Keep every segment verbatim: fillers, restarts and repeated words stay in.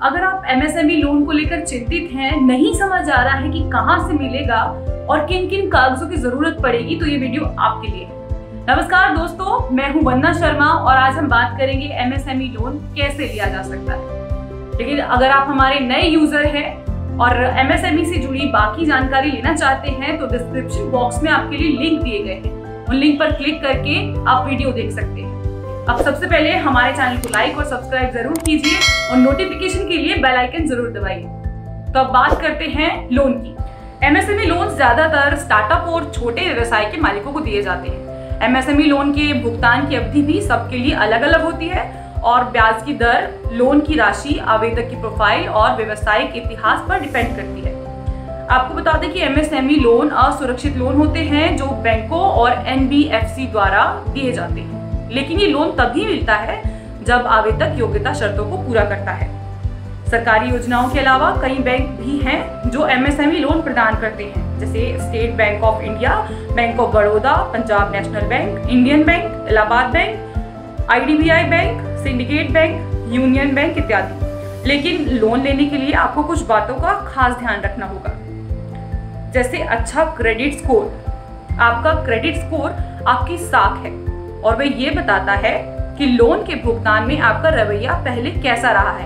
अगर आप MSME loan को लेकर चिंतित हैं, नहीं समझ आ रहा है कि कहां से मिलेगा और किन किन कागजों की जरूरत पड़ेगी, तो ये वीडियो आपके लिए है। नमस्कार दोस्तों, मैं हूं वंदना शर्मा और आज हम बात करेंगे एमएसएमई लोन कैसे लिया जा सकता है। लेकिन अगर आप हमारे नए यूजर हैं और एमएसएमई से जुड़ी बाकी जानकारी लेना चाहते हैं तो डिस्क्रिप्शन बॉक्स में आपके लिए लिंक दिए गए हैं। उन लिंक पर क्लिक करके आप वीडियो देख सकते हैं। अब सबसे पहले हमारे चैनल को लाइक और सब्सक्राइब जरूर कीजिए और नोटिफिकेशन के लिए बेल आइकन जरूर दबाइए। तो अब बात करते हैं लोन की। एमएसएमई लोन ज्यादातर स्टार्टअप और छोटे व्यवसाय के मालिकों को दिए जाते हैं। एमएसएमई लोन के भुगतान की अवधि भी सबके लिए अलग अलग होती है और ब्याज की दर, लोन की राशि, आवेदक की प्रोफाइल और व्यवसायिक इतिहास पर डिपेंड करती है। आपको बता दें कि एमएसएमई लोन असुरक्षित लोन होते हैं जो बैंकों और एनबीएफसी द्वारा दिए जाते हैं, लेकिन ये लोन तभी मिलता है जब आवेदक योग्यता शर्तों को पूरा करता है। सरकारी योजनाओं के अलावा कई बैंक भी हैं जो एमएसएमई लोन प्रदान करते हैं, जैसे State Bank of India, Bank of Baroda, Punjab National Bank, Indian Bank, Allahabad Bank, IDBI Bank, Syndicate Bank, Union Bank इत्यादि। लेकिन लोन लेने के लिए आपको कुछ बातों का खास ध्यान रखना होगा, जैसे अच्छा क्रेडिट स्कोर। आपका क्रेडिट स्कोर आपकी साख है और वह ये बताता है कि लोन के भुगतान में आपका रवैया पहले कैसा रहा है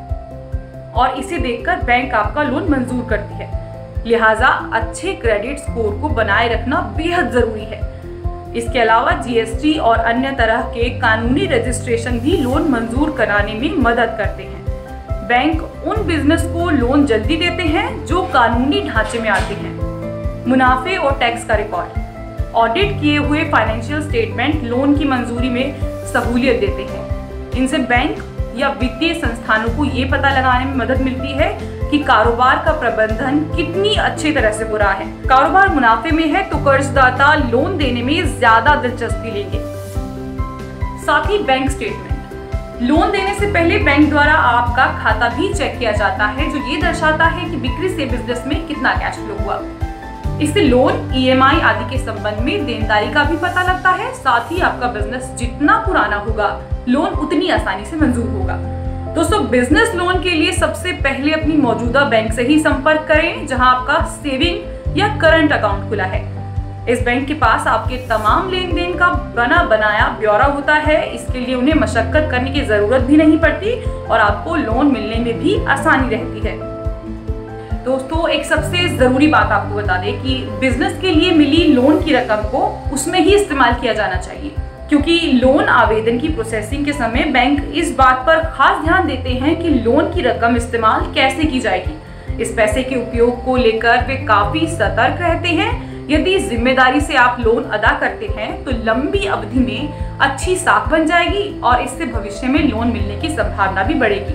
और इसे देखकर बैंक आपका लोन मंजूर करती है। लिहाजा अच्छे क्रेडिट स्कोर को बनाए रखना बेहद जरूरी है। इसके अलावा जीएसटी और अन्य तरह के कानूनी रजिस्ट्रेशन भी लोन मंजूर कराने में मदद करते हैं। बैंक उन बिजनेस को लोन जल्दी देते हैं जो कानूनी ढांचे में आते हैं। मुनाफे और टैक्स का रिकॉर्ड, ऑडिट किए हुए फाइनेंशियल स्टेटमेंट लोन की मंजूरी में सहूलियत देते हैं। इनसे बैंक या वित्तीय संस्थानों को ये पता लगाने में मदद मिलती है कि कारोबार का प्रबंधन कितनी अच्छी तरह से हो रहा है। कारोबार मुनाफे में है तो कर्जदाता लोन देने में ज्यादा दिलचस्पी लेंगे। साथ ही बैंक स्टेटमेंट, लोन देने से पहले बैंक द्वारा आपका खाता भी चेक किया जाता है जो ये दर्शाता है कि बिक्री से बिजनेस में कितना कैश फ्लो हुआ। इससे लोन, ईएमआई आदि के संबंध में देनदारी का भी पता लगता है। साथ ही आपका बिजनेस जितना पुराना होगा, लोन उतनी आसानी से मंजूर होगा। दोस्तों, बिजनेस लोन के लिए सबसे पहले अपनी मौजूदा बैंक से ही संपर्क करें जहां आपका सेविंग या करंट अकाउंट खुला है। इस बैंक के पास आपके तमाम लेन देन का बना बनाया ब्यौरा होता है, इसके लिए उन्हें मशक्कत करने की जरूरत भी नहीं पड़ती और आपको लोन मिलने में भी आसानी रहती है। दोस्तों, एक सबसे जरूरी बात आपको बता दें कि बिजनेस के लिए मिली लोन की रकम को उसमें ही इस्तेमाल किया जाना चाहिए, क्योंकि लोन आवेदन की प्रोसेसिंग के समय बैंक इस बात पर खास ध्यान देते हैं कि लोन की रकम इस्तेमाल कैसे की जाएगी। इस पैसे के उपयोग को लेकर वे काफी सतर्क रहते हैं। यदि जिम्मेदारी से आप लोन अदा करते हैं तो लंबी अवधि में अच्छी साख बन जाएगी और इससे भविष्य में लोन मिलने की संभावना भी बढ़ेगी।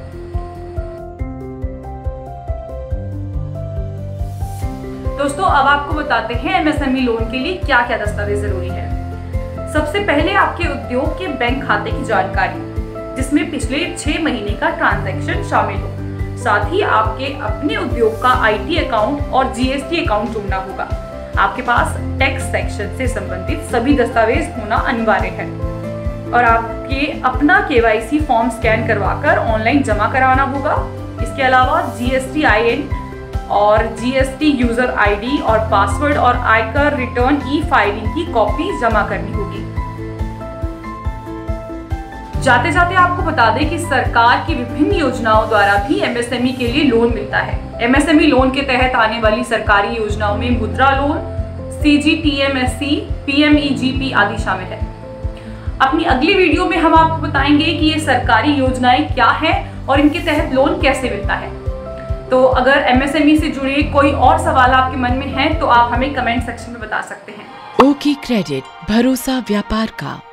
दोस्तों, अब आपको बताते हैं एमएसएमई लोन के लिए क्या क्या दस्तावेज जरूरी है। सबसे पहले आपके उद्योग के बैंक खाते की जानकारी, जिसमें पिछले छह महीने का ट्रांजैक्शन शामिल हो। साथ ही आपके अपने उद्योग का आईटी अकाउंट और जीएसटी अकाउंट जोड़ना होगा। आपके पास टैक्स सेक्शन से संबंधित सभी दस्तावेज होना अनिवार्य है और आपके अपना केवाईसी फॉर्म स्कैन करवाकर ऑनलाइन जमा कराना होगा। इसके अलावा जीएसटी आईएन और जीएसटी यूजर आईडी और पासवर्ड और आयकर रिटर्न ई फाइलिंग की कॉपी जमा करनी होगी। जाते जाते आपको बता दें कि सरकार की विभिन्न योजनाओं द्वारा भी एमएसएमई के लिए लोन मिलता है। एमएसएमई लोन के तहत आने वाली सरकारी योजनाओं में मुद्रा लोन, सीजीटीएमएससी, पीएमईजीपी आदि शामिल है। अपनी अगली वीडियो में हम आपको बताएंगे कि ये सरकारी योजनाएं क्या हैं और इनके तहत लोन कैसे मिलता है। तो अगर एमएसएमई से जुड़े कोई और सवाल आपके मन में है तो आप हमें कमेंट सेक्शन में बता सकते हैं। ओके क्रेडिट, भरोसा व्यापार का।